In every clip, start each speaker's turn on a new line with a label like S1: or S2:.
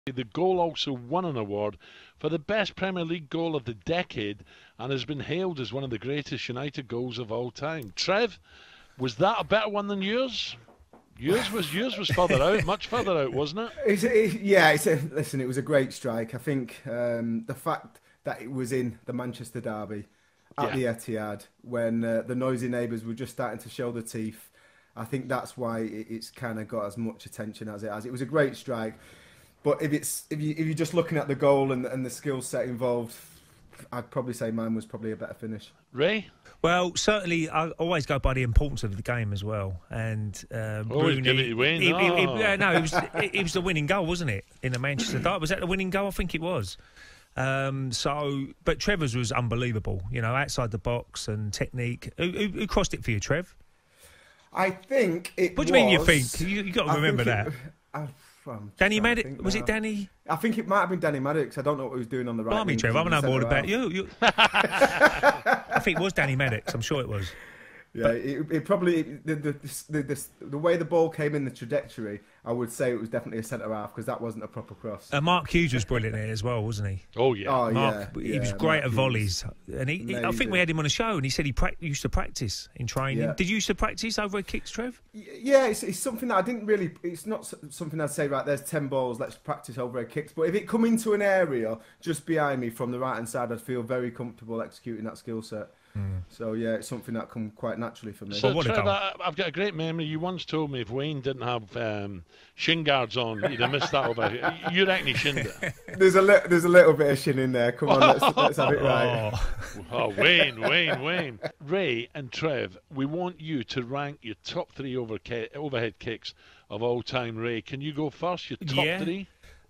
S1: The goal also won an award for the best Premier League goal of the decade and has been hailed as one of the greatest United goals of all time. Trev, was that a better one than yours? Yours was further out, much further out, wasn't it?
S2: Listen, it was a great strike. I think the fact that it was in the Manchester derby at the Etihad when the noisy neighbours were just starting to show their teeth, I think that's why it's kind of got as much attention as it has. It was a great strike. But if you're just looking at the goal and the skill set involved, I'd probably say mine was probably a better finish.
S1: Ray?
S3: Well, certainly, I always go by the importance of the game as well. And Rooney,
S1: give it away.
S3: it was the winning goal, wasn't it? In the Manchester derby, was that the winning goal? I think it was. But Trevor's was unbelievable. You know, outside the box and technique. Who crossed it for you, Trev?
S2: I think it.
S3: What do you mean? You think you got to remember that? Danny Maddox? Was it Danny?
S2: I think it might have been Danny Maddox. I don't know what he was doing on the right.
S3: Blimey, Trevor, I know more about you. I think it was Danny Maddox. I'm sure it was.
S2: Yeah, it probably the way the ball came in, the trajectory, I would say it was definitely a centre half because that wasn't a proper cross.
S3: Mark Hughes was brilliant there as well, wasn't he?
S1: Oh yeah,
S3: He was great at volleys, and I think we had him on a show, and he said he used to practice in training. Yeah. Did you used to practice overhead kicks, Trev?
S2: Yeah, it's something that I didn't really. It's not something I'd say. Right, there's 10 balls. Let's practice overhead kicks. But if it come into an area just behind me from the right hand side, I'd feel very comfortable executing that skill set. So yeah, it's something that come quite naturally for me.
S1: So Trevor, I've got a great memory. You once told me if Wayne didn't have shin guards on, he'd have missed that over. You reckon he shinned it?
S2: There's a little bit of shin in there. Come on, let's have it right.
S1: Wayne. Ray and Trev, we want you to rank your top 3 overhead kicks of all time. Ray, can you go first? Your top 3?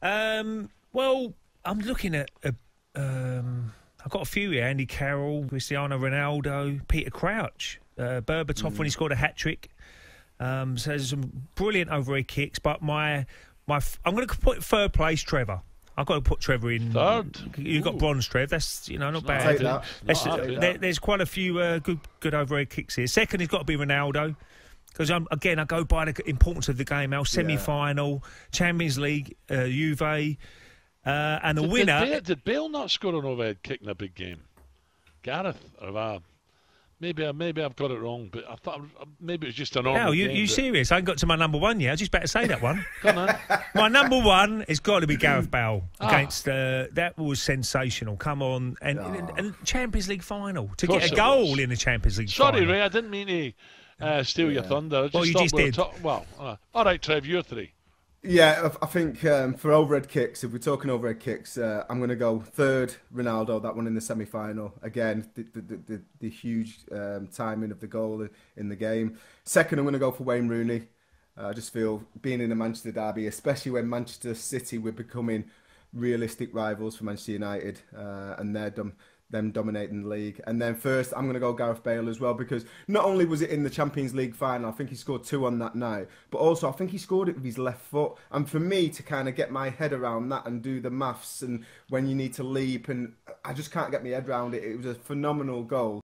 S3: Well, I'm looking at. I've got a few here. Andy Carroll, Cristiano Ronaldo, Peter Crouch, Berbatov when he scored a hat-trick. So there's some brilliant overhead kicks. But I'm going to put third place, Trevor. I've got to put Trevor in.
S1: Third?
S3: You've got bronze, Trev. That's, not bad. There's quite a few good overhead kicks here. Second has got to be Ronaldo. Because, again, I go by the importance of the game. Our semi-final, Champions League, Juve... and the winner...
S1: Did Bale not score an overhead kick in a big game? Gareth? Or maybe I've got it wrong, but I thought maybe it was just an normal game.
S3: You serious? I ain't got to my number 1 yet. I was just about to say that one.
S1: Come on.
S3: My number 1 has got to be Gareth Bale against... that was sensational. Come on. And Champions League final. To get a goal in the Champions League final.
S1: Sorry, Ray, I didn't mean to steal your thunder.
S3: You just did.
S1: All right, Trev, you're 3.
S2: Yeah, I think for overhead kicks, if we're talking overhead kicks, I'm going to go third, Ronaldo, that one in the semi-final. Again, the huge timing of the goal in the game. Second, I'm going to go for Wayne Rooney. I just feel being in the Manchester derby, especially when Manchester City were becoming realistic rivals for Manchester United, and them dominating the league. And then first, I'm going to go Gareth Bale as well, because not only was it in the Champions League final, I think he scored 2 on that night, but also I think he scored it with his left foot. And for me to kind of get my head around that and do the maths and when you need to leap, and I just can't get my head around it. It was a phenomenal goal.